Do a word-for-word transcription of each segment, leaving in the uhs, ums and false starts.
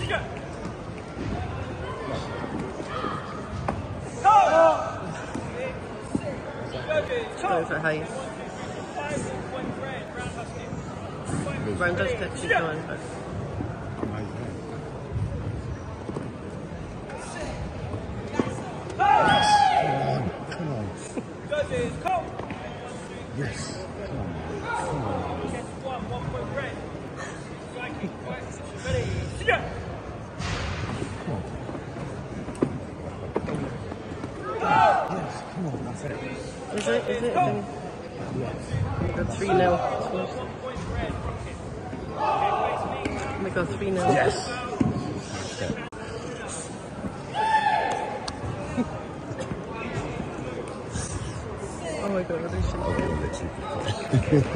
Going for Hayes. Brown does get two times, but. Come on. Yes. Come on. Come on. Yes, come on, that's it. Is it? Is it? Yes. Got three nil. We got three nil. Yes. Oh my god, what is she? Oh,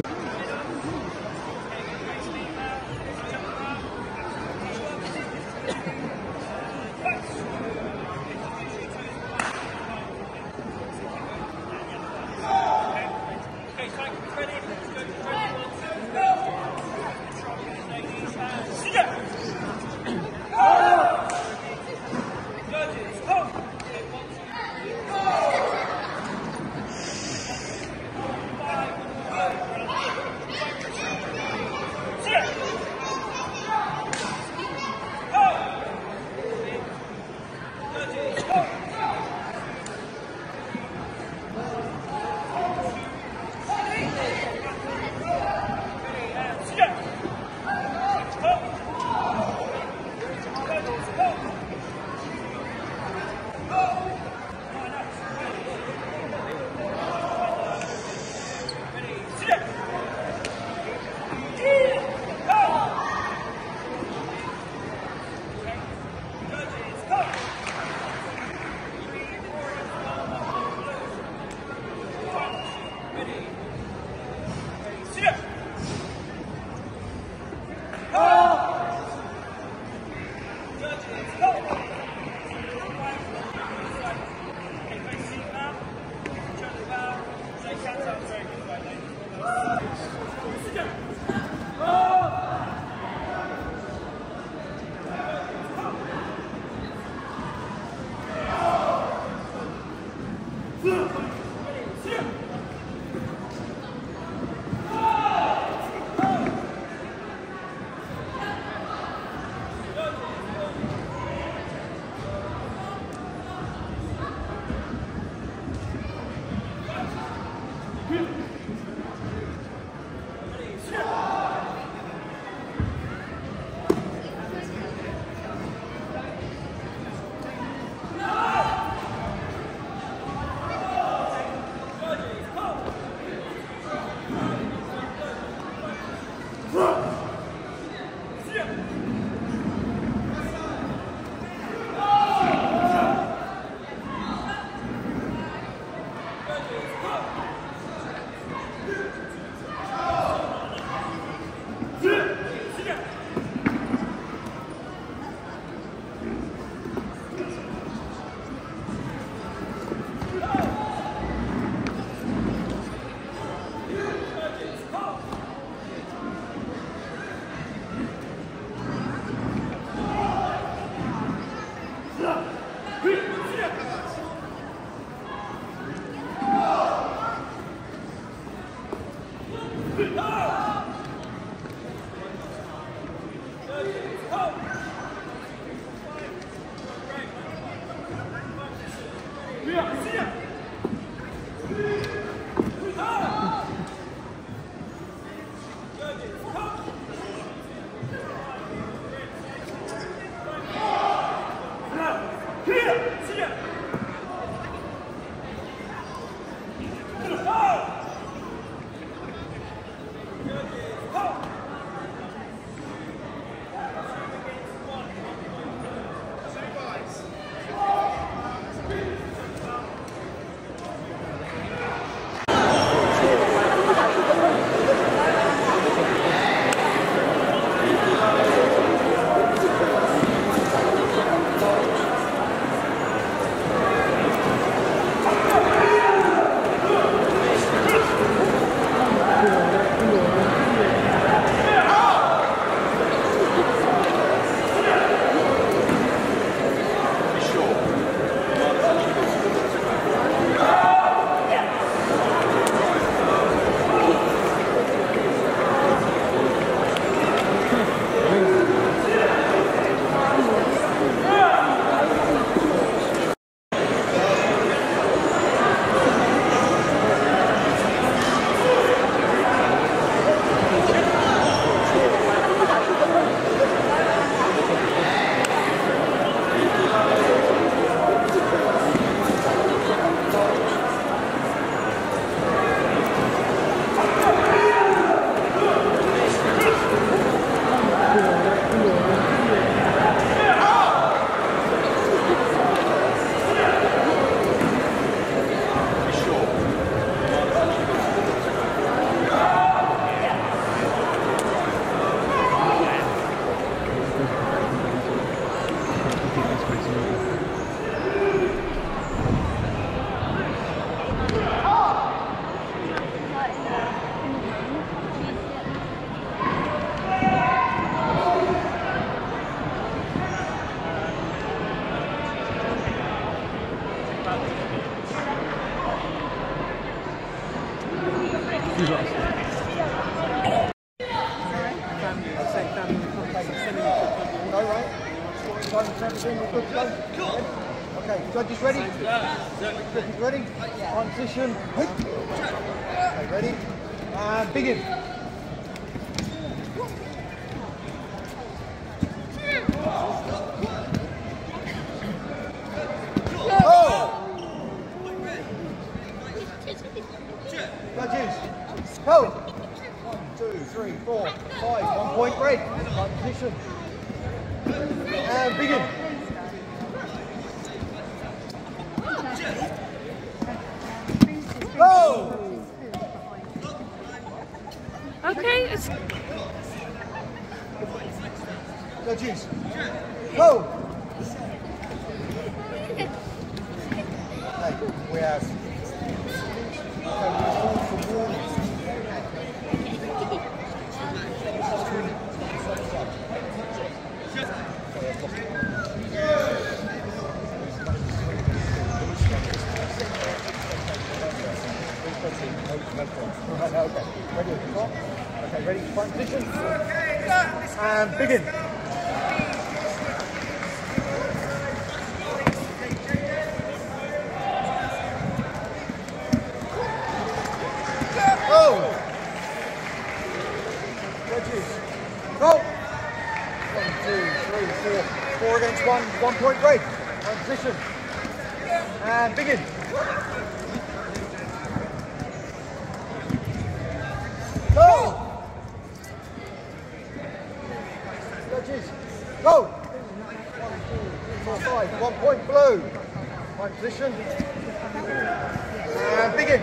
Okay, judges ready? Judges ready? On position. Okay, ready? And begin. Judges, go! One, two, three, four, five, one point break. Right position. And begin. Go! Okay, it's... Judges, go! Okay, we have... Okay, ready? Okay, ready? Find position. And begin. Go! Judges, go! One, two, three, four. Four against one. One point break. One position. And begin. Go! Judges, go! One, two, three, four, five. One point blue. One position. And begin.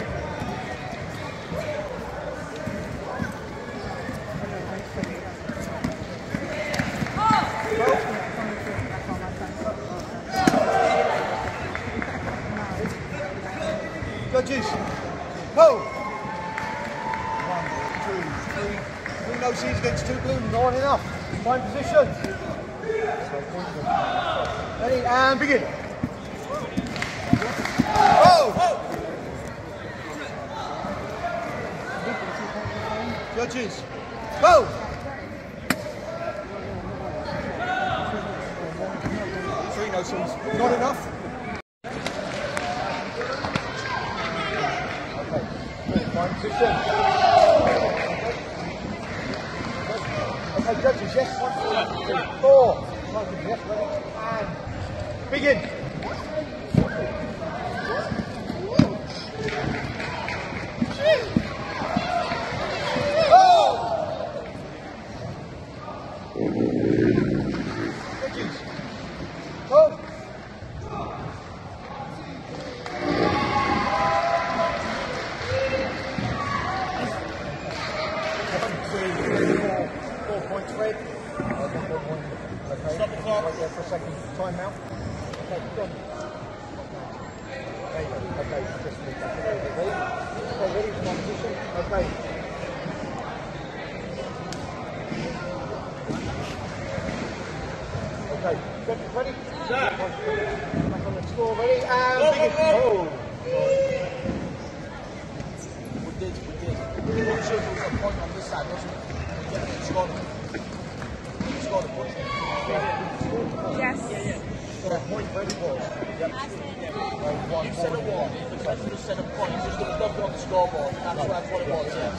Judges, go! One, two, three. Three no C's against two blue, not enough. Find position. Ready, and begin. Go! Judges, go! Three no C's, not enough. Find position. Okay, judges, yes. One, two, three, four. Find position, yes, ready. And begin. Go! Judges, go! Four points red. Okay. Stop the clock. Right there for a second. Time out. Okay, go on. Okay, okay. Just ready? Okay, ready for my position. Okay. Okay, ready? Sir. Back on the score, ready? And begin. Oh! We did, we did. I'm not sure there was a point on this side, wasn't it? Yeah, we scored. We scored a point. Yes. Yeah, yeah. So a point for any balls. Yep. Yeah. One, you said a one. The referee just said a point. It's just that we've got on the scoreboard. That's, right. That's what it was, yeah.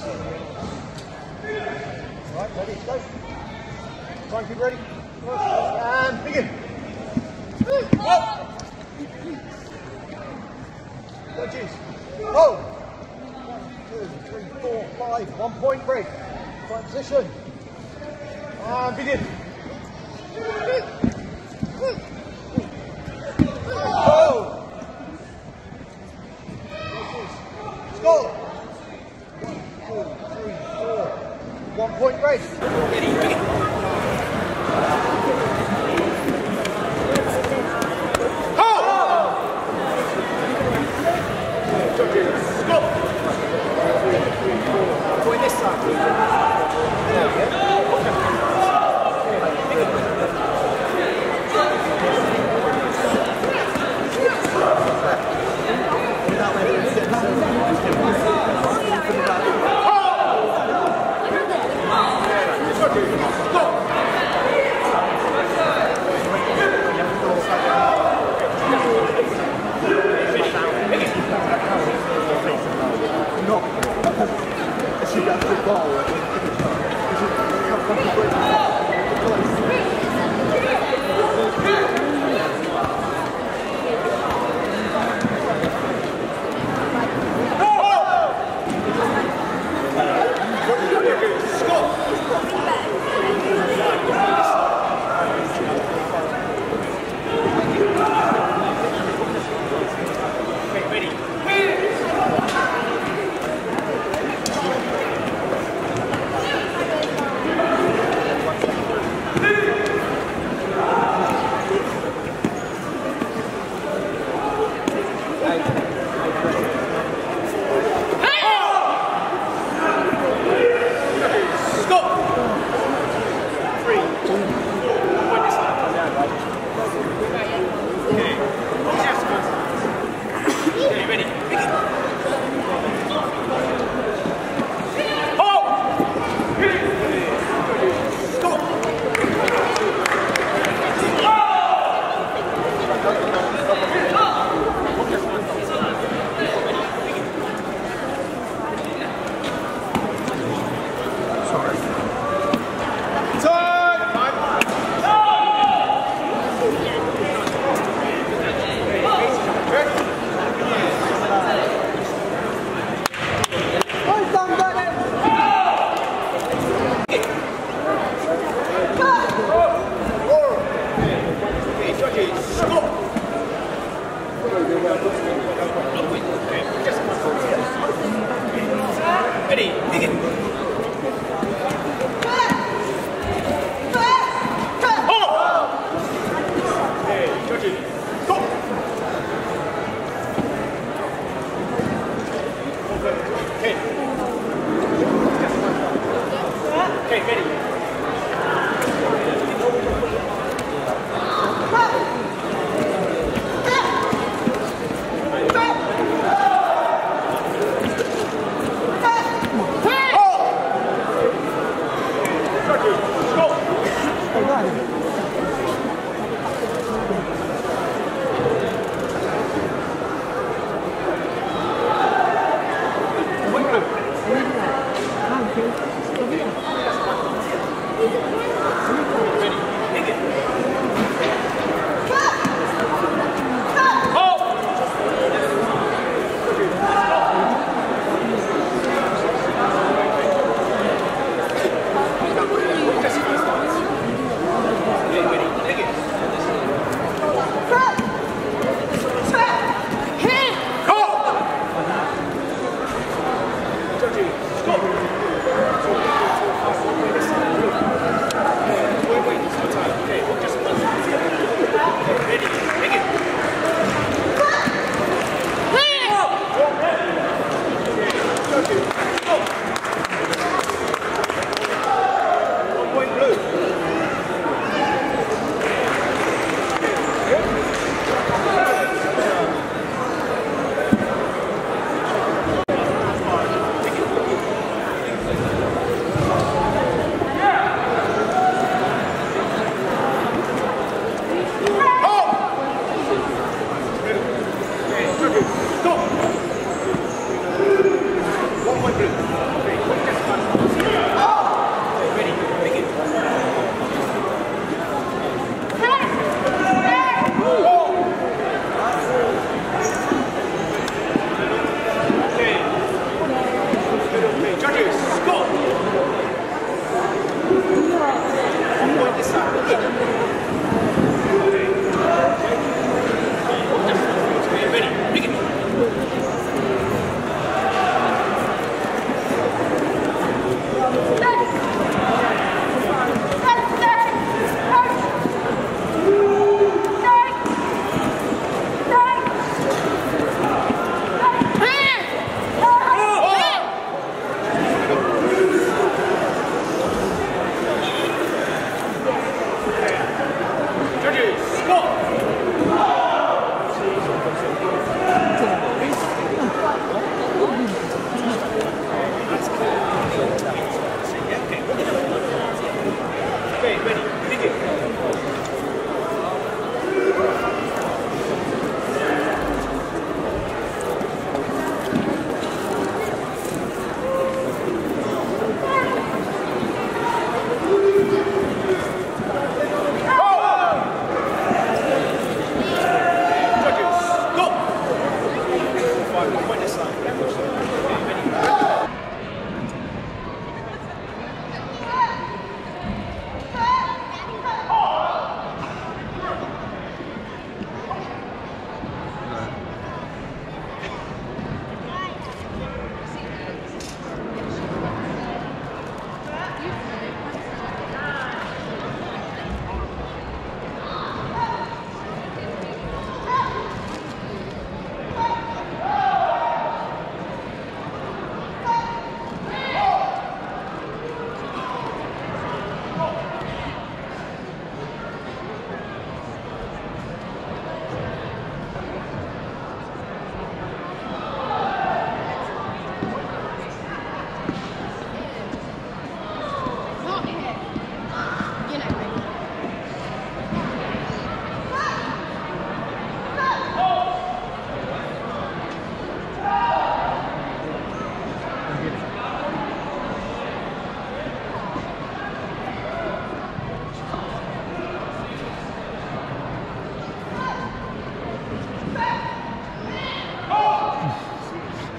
Right, ready, go. Try and keep ready. And begin. Whoa! Judges, go! Two, three, four, five. One point break. Right position. And begin. Go! Score! One, two, three, four. One point break. Ready, begin.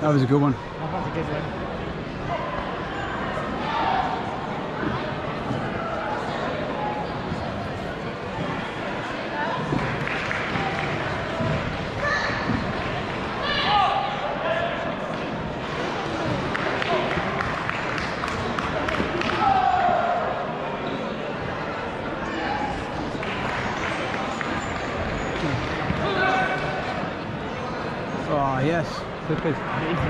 That was a good one. That was a good one. Oh yes, flip it.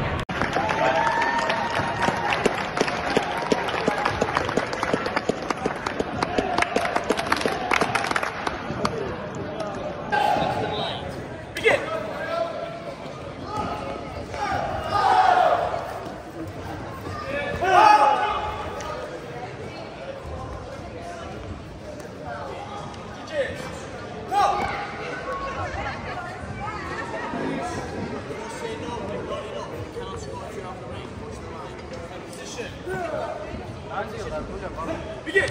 Begin!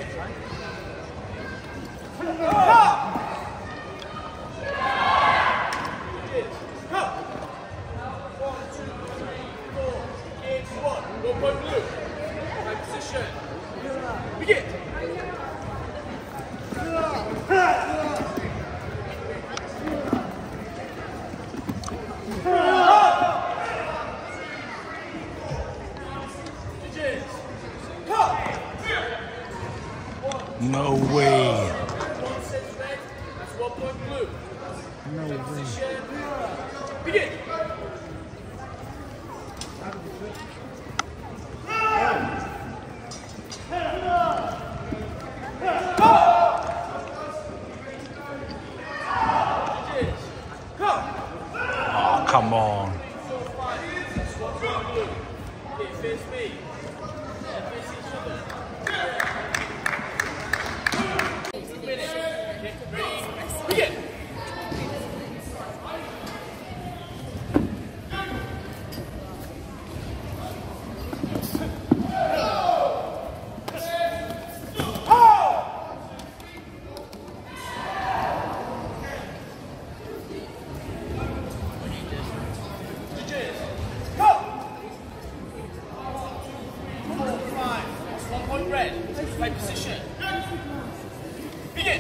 No way. That's one point blue. No way. Begin. Oh, come on. Face me. Face each other. Begin! One point red. Play position. Begin!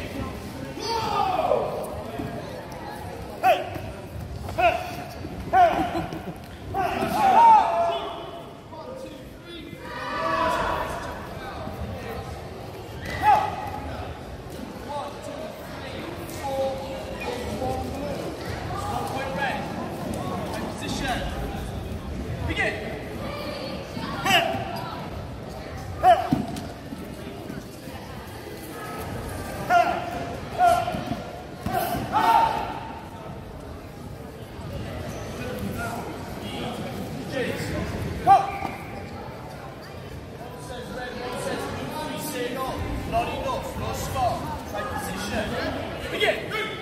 Not enough, no score. Try position. Begin!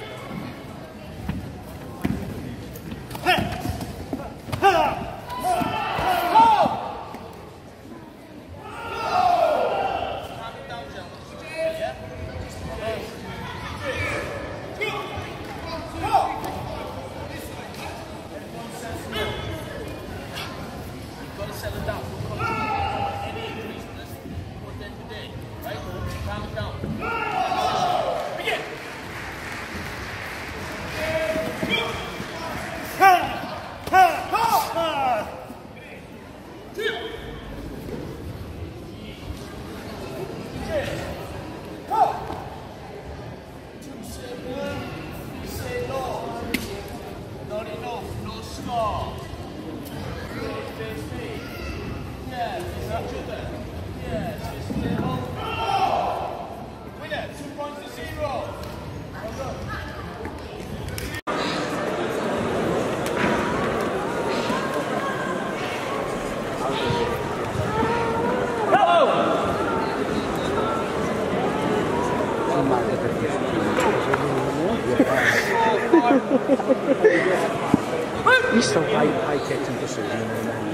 He's so high, high kicked and pursued him.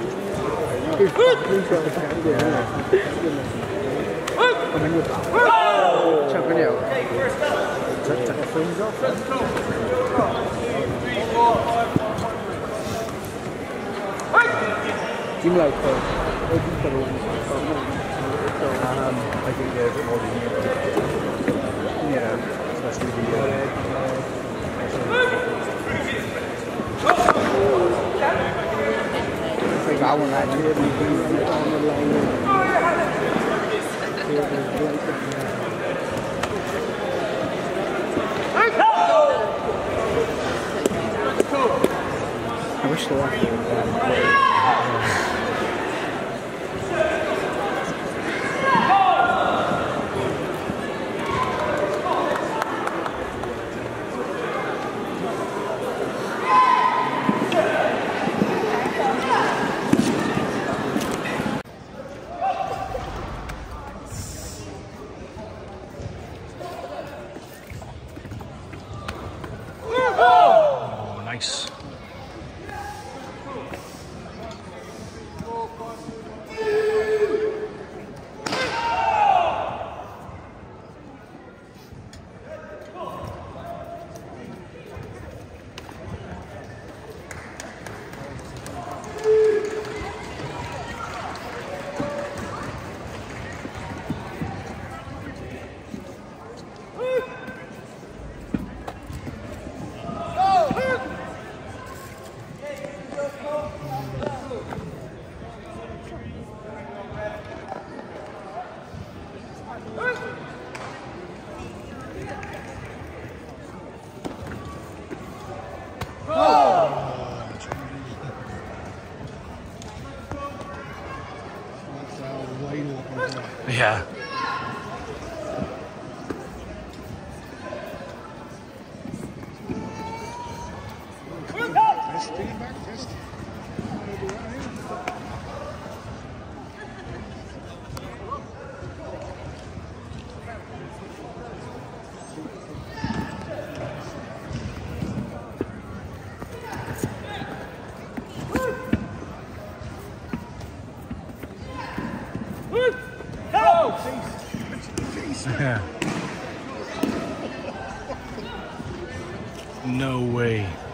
Come in with that. Chucking it out. Take the fins off. Team like uh, Um, I think there's a bit more than you. Yeah, especially the. Uh, I got one right here. On the line. I wish the left would have Oh, nice. Yeah. Yeah. No way.